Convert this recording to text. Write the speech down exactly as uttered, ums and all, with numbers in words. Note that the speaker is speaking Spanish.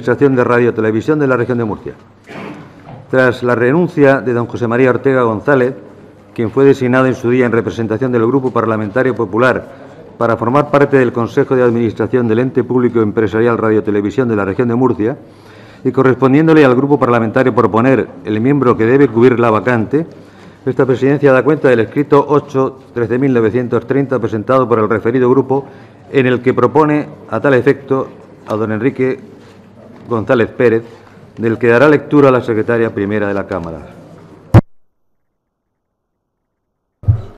Administración de Radio y Televisión de la Región de Murcia. Tras la renuncia de don José María Ortega González, quien fue designado en su día en representación del Grupo Parlamentario Popular para formar parte del Consejo de Administración del Ente Público Empresarial Radio y Televisión de la Región de Murcia, y correspondiéndole al Grupo Parlamentario proponer el miembro que debe cubrir la vacante, esta presidencia da cuenta del escrito ocho barra trece mil novecientos treinta presentado por el referido grupo, en el que propone a tal efecto a don Enrique González Pérez, del que dará lectura la secretaria primera de la Cámara.